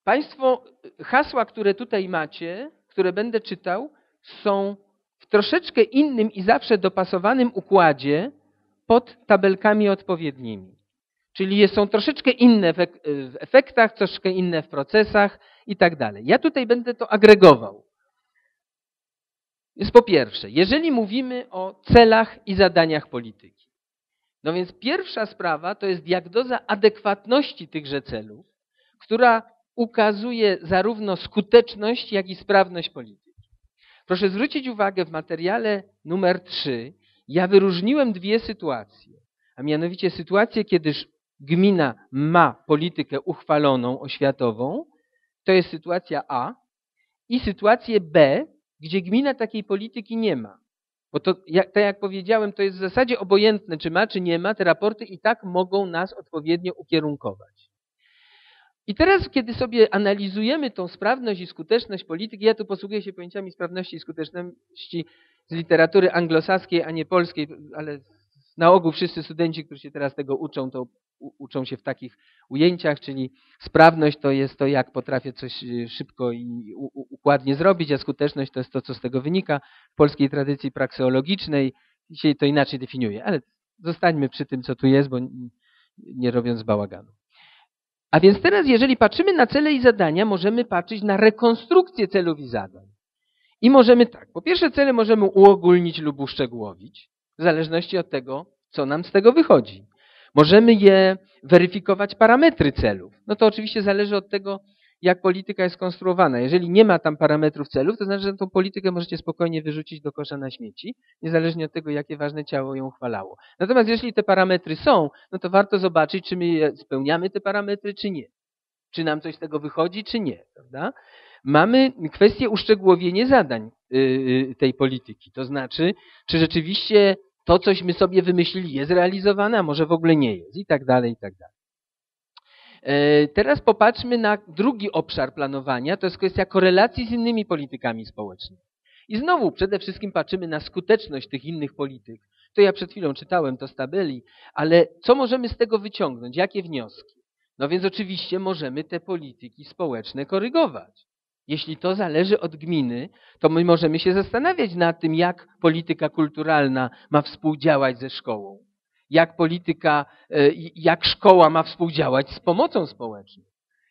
Państwo, hasła, które tutaj macie, które będę czytał, są w troszeczkę innym i zawsze dopasowanym układzie pod tabelkami odpowiednimi. Czyli są troszeczkę inne w efektach, troszeczkę inne w procesach i tak dalej. Ja tutaj będę to agregował. Więc po pierwsze, jeżeli mówimy o celach i zadaniach polityki, no więc pierwsza sprawa to jest diagnoza adekwatności tychże celów, która ukazuje zarówno skuteczność, jak i sprawność polityki. Proszę zwrócić uwagę, w materiale numer 3 ja wyróżniłem dwie sytuacje, a mianowicie sytuację, kiedy gmina ma politykę uchwaloną, oświatową, to jest sytuacja A, i sytuację B, gdzie gmina takiej polityki nie ma. Bo to, tak jak powiedziałem, to jest w zasadzie obojętne, czy ma, czy nie ma, te raporty i tak mogą nas odpowiednio ukierunkować. I teraz, kiedy sobie analizujemy tą sprawność i skuteczność polityki, ja tu posługuję się pojęciami sprawności i skuteczności z literatury anglosaskiej, a nie polskiej, ale na ogół wszyscy studenci, którzy się teraz tego uczą, to uczą się w takich ujęciach, czyli sprawność to jest to, jak potrafię coś szybko i układnie zrobić, a skuteczność to jest to, co z tego wynika. W polskiej tradycji prakseologicznej dzisiaj to inaczej definiuje, ale zostańmy przy tym, co tu jest, bo nie robiąc bałaganu. A więc teraz, jeżeli patrzymy na cele i zadania, możemy patrzeć na rekonstrukcję celów i zadań. I możemy tak, po pierwsze cele możemy uogólnić lub uszczegółowić, w zależności od tego, co nam z tego wychodzi. Możemy je weryfikować parametry celów. No to oczywiście zależy od tego, jak polityka jest skonstruowana. Jeżeli nie ma tam parametrów celów, to znaczy, że tą politykę możecie spokojnie wyrzucić do kosza na śmieci, niezależnie od tego, jakie ważne ciało ją uchwalało. Natomiast jeśli te parametry są, no to warto zobaczyć, czy my spełniamy te parametry, czy nie. Czy nam coś z tego wychodzi, czy nie. Prawda? Mamy kwestię uszczegółowienia zadań tej polityki. To znaczy, czy rzeczywiście to, cośmy sobie wymyślili, jest realizowane, a może w ogóle nie jest i tak dalej, i tak dalej. Teraz popatrzmy na drugi obszar planowania, to jest kwestia korelacji z innymi politykami społecznymi. I znowu przede wszystkim patrzymy na skuteczność tych innych polityk. To ja przed chwilą czytałem to z tabeli, ale co możemy z tego wyciągnąć? Jakie wnioski? No więc oczywiście możemy te polityki społeczne korygować. Jeśli to zależy od gminy, to my możemy się zastanawiać nad tym, jak polityka kulturalna ma współdziałać ze szkołą. Jak szkoła ma współdziałać z pomocą społeczną.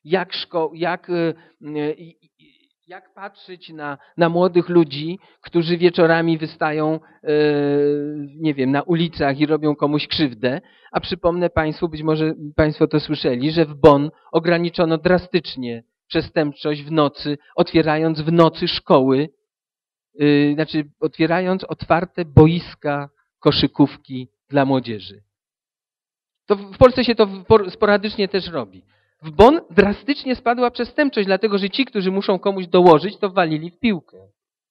Jak patrzeć na młodych ludzi, którzy wieczorami wystają, nie wiem, na ulicach i robią komuś krzywdę. A przypomnę Państwu, być może Państwo to słyszeli, że w Bonn ograniczono drastycznie przestępczość w nocy, otwierając w nocy szkoły, znaczy otwierając otwarte boiska koszykówki dla młodzieży. To w Polsce się to sporadycznie też robi. W Bonn drastycznie spadła przestępczość, dlatego że ci, którzy muszą komuś dołożyć, to walili w piłkę.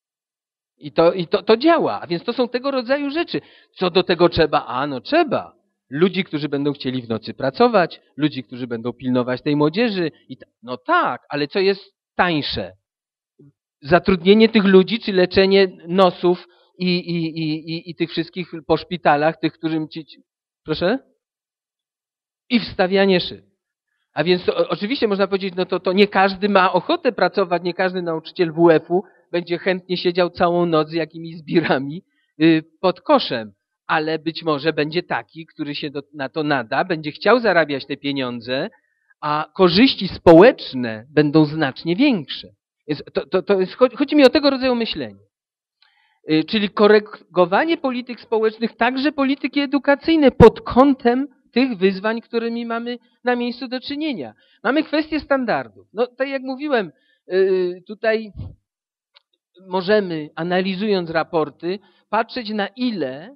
I to działa. A więc to są tego rodzaju rzeczy. Co do tego trzeba? No trzeba. Ludzi, którzy będą chcieli w nocy pracować, ludzi, którzy będą pilnować tej młodzieży. No tak, ale co jest tańsze? Zatrudnienie tych ludzi, czy leczenie nosów i tych wszystkich po szpitalach, tych, którym ci... Proszę? I wstawianie szyb. A więc to, oczywiście można powiedzieć, no to nie każdy ma ochotę pracować, nie każdy nauczyciel WF-u będzie chętnie siedział całą noc z jakimiś zbirami pod koszem, ale być może będzie taki, który się na to nada, będzie chciał zarabiać te pieniądze, a korzyści społeczne będą znacznie większe. Chodzi mi o tego rodzaju myślenie. Czyli korygowanie polityk społecznych, także polityki edukacyjnej pod kątem tych wyzwań, którymi mamy na miejscu do czynienia. Mamy kwestię standardów. No tak jak mówiłem, tutaj możemy, analizując raporty, patrzeć na ile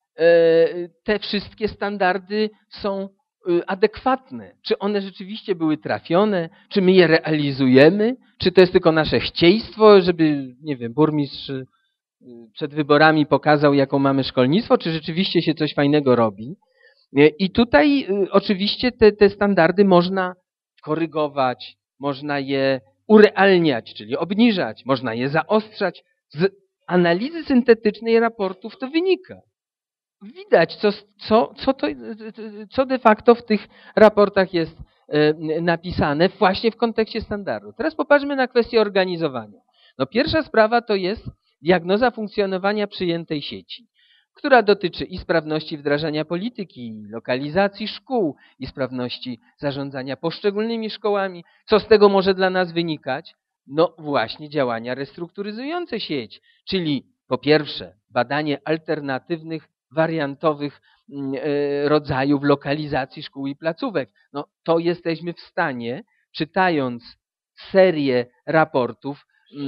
te wszystkie standardy są adekwatne. Czy one rzeczywiście były trafione? Czy my je realizujemy? Czy to jest tylko nasze chcieństwo, żeby, nie wiem, burmistrz przed wyborami pokazał, jaką mamy szkolnictwo? Czy rzeczywiście się coś fajnego robi? I tutaj oczywiście te standardy można korygować, można je urealniać, czyli obniżać, można je zaostrzać. Z analizy syntetycznej raportów to wynika. Widać, co de facto w tych raportach jest napisane właśnie w kontekście standardu. Teraz popatrzmy na kwestię organizowania. No pierwsza sprawa to jest diagnoza funkcjonowania przyjętej sieci, która dotyczy i sprawności wdrażania polityki, i lokalizacji szkół, i sprawności zarządzania poszczególnymi szkołami. Co z tego może dla nas wynikać? No właśnie działania restrukturyzujące sieć, czyli po pierwsze badanie alternatywnych, wariantowych rodzajów lokalizacji szkół i placówek. No to jesteśmy w stanie, czytając serię raportów,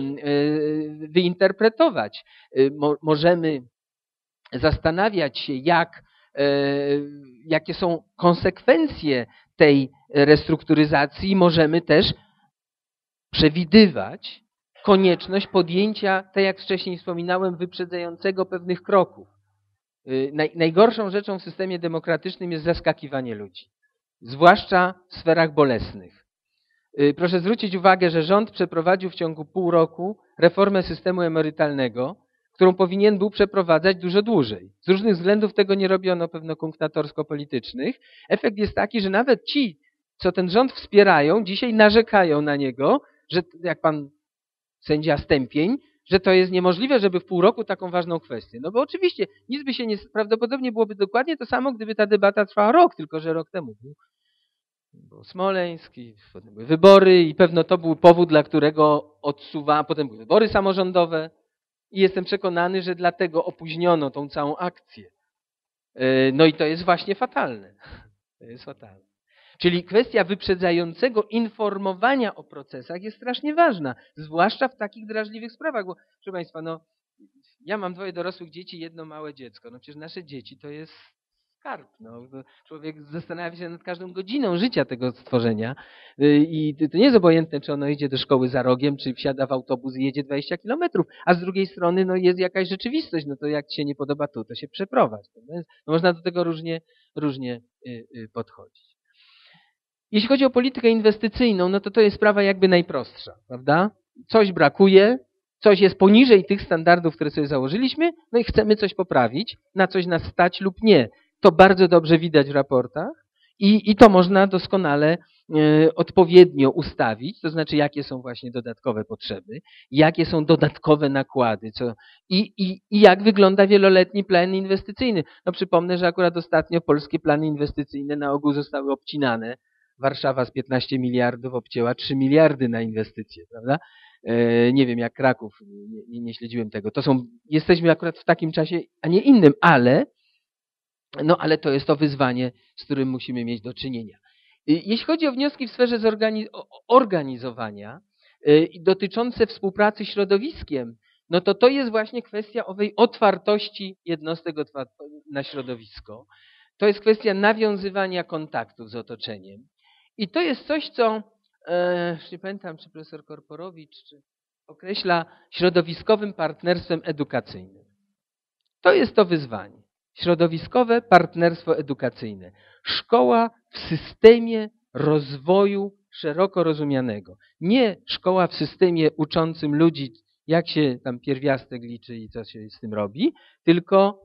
wyinterpretować. Możemy zastanawiać się, jakie są konsekwencje tej restrukturyzacji. Możemy też przewidywać konieczność podjęcia, tak jak wcześniej wspominałem, wyprzedzającego pewnych kroków. Najgorszą rzeczą w systemie demokratycznym jest zaskakiwanie ludzi, zwłaszcza w sferach bolesnych. Proszę zwrócić uwagę, że rząd przeprowadził w ciągu pół roku reformę systemu emerytalnego, którą powinien był przeprowadzać dużo dłużej. Z różnych względów tego nie robiono, pewno kunktatorsko-politycznych. Efekt jest taki, że nawet ci, co ten rząd wspierają, dzisiaj narzekają na niego, że jak pan sędzia Stępień, że to jest niemożliwe, żeby w pół roku taką ważną kwestię. No bo oczywiście nic by się nie... Prawdopodobnie byłoby dokładnie to samo, gdyby ta debata trwała rok, tylko że rok temu był Smoleńsk, potem były wybory i pewno to był powód, dla którego potem były wybory samorządowe i jestem przekonany, że dlatego opóźniono tą całą akcję. No i to jest właśnie fatalne. To jest fatalne. Czyli kwestia wyprzedzającego informowania o procesach jest strasznie ważna, zwłaszcza w takich drażliwych sprawach, bo proszę Państwa, no ja mam 2 dorosłych dzieci, 1 małe dziecko. No przecież nasze dzieci to jest skarb. No. Człowiek zastanawia się nad każdą godziną życia tego stworzenia i to nie jest obojętne, czy ono idzie do szkoły za rogiem, czy wsiada w autobus i jedzie 20 kilometrów, a z drugiej strony no, jest jakaś rzeczywistość, no to jak ci się nie podoba tu, to się przeprowadź. No, można do tego różnie podchodzić. Jeśli chodzi o politykę inwestycyjną, no to jest sprawa jakby najprostsza, prawda? Coś brakuje, coś jest poniżej tych standardów, które sobie założyliśmy, no i chcemy coś poprawić, na coś nas stać lub nie. To bardzo dobrze widać w raportach i to można doskonale odpowiednio ustawić, to znaczy jakie są właśnie dodatkowe potrzeby, jakie są dodatkowe nakłady i jak wygląda wieloletni plan inwestycyjny. No przypomnę, że akurat ostatnio polskie plany inwestycyjne na ogół zostały obcinane. Warszawa z 15 miliardów obcięła 3 miliardy na inwestycje, prawda? Nie wiem jak Kraków, nie śledziłem tego. Jesteśmy akurat w takim czasie, a nie innym, ale to jest to wyzwanie, z którym musimy mieć do czynienia. Jeśli chodzi o wnioski w sferze organizowania dotyczące współpracy środowiskiem, no to jest właśnie kwestia owej otwartości jednostek na środowisko. To jest kwestia nawiązywania kontaktów z otoczeniem. I to jest coś, co, nie pamiętam, czy profesor Korporowicz określa środowiskowym partnerstwem edukacyjnym. To jest to wyzwanie. Środowiskowe partnerstwo edukacyjne. Szkoła w systemie rozwoju szeroko rozumianego. Nie szkoła w systemie uczącym ludzi, jak się tam pierwiastek liczy i co się z tym robi, tylko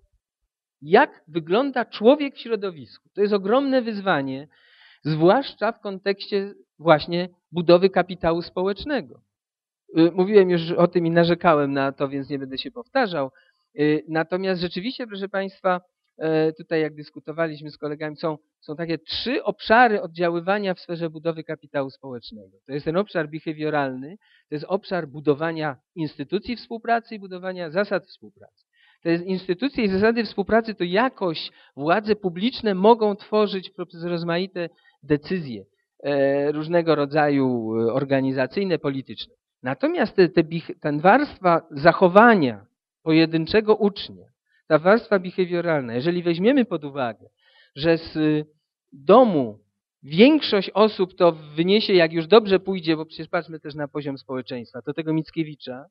jak wygląda człowiek w środowisku. To jest ogromne wyzwanie, zwłaszcza w kontekście właśnie budowy kapitału społecznego. Mówiłem już o tym i narzekałem na to, więc nie będę się powtarzał. Natomiast rzeczywiście, proszę Państwa, tutaj jak dyskutowaliśmy z kolegami, są takie 3 obszary oddziaływania w sferze budowy kapitału społecznego. To jest ten obszar behawioralny, to jest obszar budowania instytucji współpracy i budowania zasad współpracy. To jest instytucje i zasady współpracy, to jakoś władze publiczne mogą tworzyć poprzez rozmaite decyzje różnego rodzaju organizacyjne, polityczne. Natomiast ta warstwa zachowania pojedynczego ucznia, ta warstwa behawioralna, jeżeli weźmiemy pod uwagę, że z domu większość osób to wyniesie, jak już dobrze pójdzie, bo przecież patrzmy też na poziom społeczeństwa, to tego Mickiewicza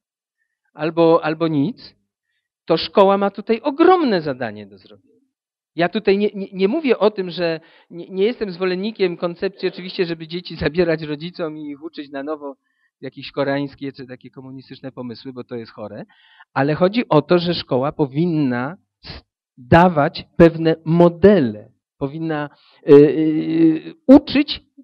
albo nic, to szkoła ma tutaj ogromne zadanie do zrobienia. Ja tutaj nie mówię o tym, że nie jestem zwolennikiem koncepcji oczywiście, żeby dzieci zabierać rodzicom i ich uczyć na nowo jakieś koreańskie czy takie komunistyczne pomysły, bo to jest chore, ale chodzi o to, że szkoła powinna dawać pewne modele, powinna uczyć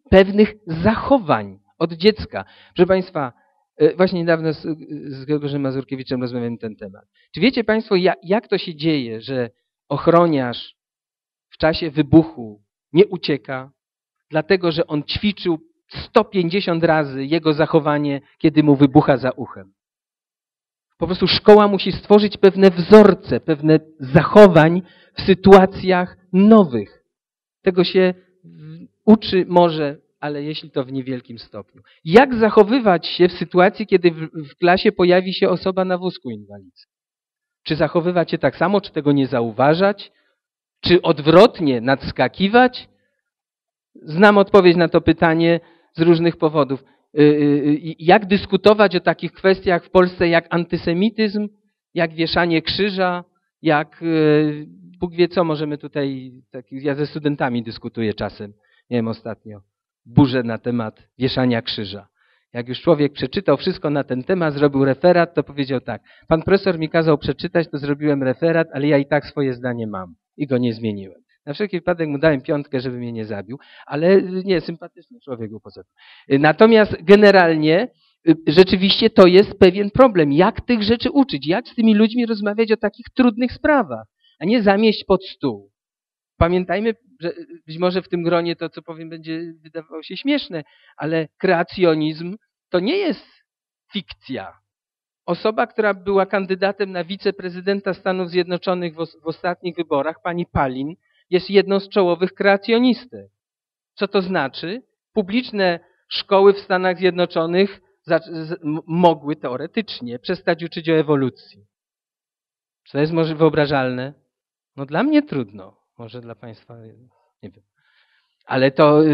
pewnych zachowań od dziecka. Proszę Państwa, właśnie niedawno z Grzegorzem Mazurkiewiczem rozmawiałem na ten temat. Czy wiecie Państwo, jak to się dzieje, że ochroniarz w czasie wybuchu nie ucieka, dlatego że on ćwiczył 150 razy jego zachowanie, kiedy mu wybucha za uchem? Po prostu szkoła musi stworzyć pewne wzorce, pewne zachowań w sytuacjach nowych. Tego się uczy może, ale jeśli to w niewielkim stopniu. Jak zachowywać się w sytuacji, kiedy w klasie pojawi się osoba na wózku inwalidzkim? Czy zachowywać się tak samo, czy tego nie zauważać? Czy odwrotnie nadskakiwać? Znam odpowiedź na to pytanie z różnych powodów. Jak dyskutować o takich kwestiach w Polsce jak antysemityzm, jak wieszanie krzyża, jak Bóg wie co, możemy tutaj, ja ze studentami dyskutuję czasem, nie wiem, ostatnio, burzę na temat wieszania krzyża. Jak już człowiek przeczytał wszystko na ten temat, zrobił referat, to powiedział tak, pan profesor mi kazał przeczytać, to zrobiłem referat, ale ja i tak swoje zdanie mam i go nie zmieniłem. Na wszelki wypadek mu dałem 5, żeby mnie nie zabił, ale nie, sympatyczny człowiek był poza tym. Natomiast generalnie rzeczywiście to jest pewien problem. Jak tych rzeczy uczyć? Jak z tymi ludźmi rozmawiać o takich trudnych sprawach, a nie zamieść pod stół? Pamiętajmy, że być może w tym gronie to, co powiem, będzie wydawało się śmieszne, ale kreacjonizm to nie jest fikcja. Osoba, która była kandydatem na wiceprezydenta Stanów Zjednoczonych w ostatnich wyborach, pani Palin, jest jedną z czołowych kreacjonistek. Co to znaczy? Publiczne szkoły w Stanach Zjednoczonych mogły teoretycznie przestać uczyć o ewolucji. Czy to jest może wyobrażalne? No dla mnie trudno. Może dla Państwa, nie wiem. Ale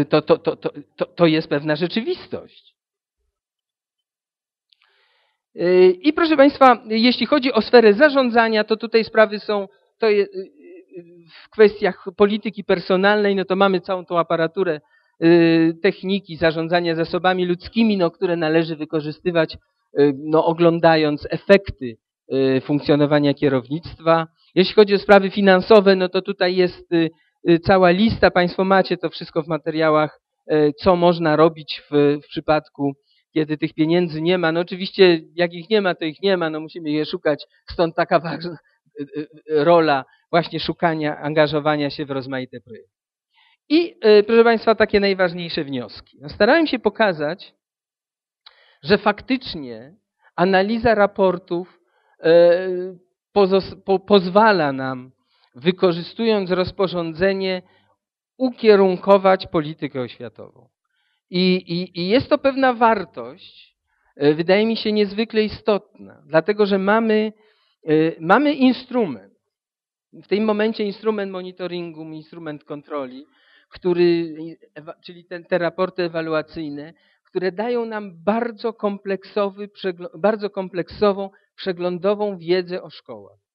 to jest pewna rzeczywistość. I proszę Państwa, jeśli chodzi o sferę zarządzania, to tutaj sprawy są, w kwestiach polityki personalnej, no to mamy całą tą aparaturę techniki zarządzania zasobami ludzkimi, no, które należy wykorzystywać, no, oglądając efekty funkcjonowania kierownictwa. Jeśli chodzi o sprawy finansowe, no to tutaj jest cała lista, Państwo macie to wszystko w materiałach, co można robić w przypadku, kiedy tych pieniędzy nie ma. No oczywiście jak ich nie ma, to ich nie ma, no musimy je szukać, stąd taka ważna rola właśnie szukania, angażowania się w rozmaite projekty. I proszę Państwa, takie najważniejsze wnioski. No, starałem się pokazać, że faktycznie analiza raportów pozwala nam, wykorzystując rozporządzenie, ukierunkować politykę oświatową. I jest to pewna wartość, wydaje mi się niezwykle istotna, dlatego że mamy instrument, w tym momencie instrument monitoringu, instrument kontroli, czyli te raporty ewaluacyjne, które dają nam bardzo kompleksową, przeglądową wiedzę o szkołach.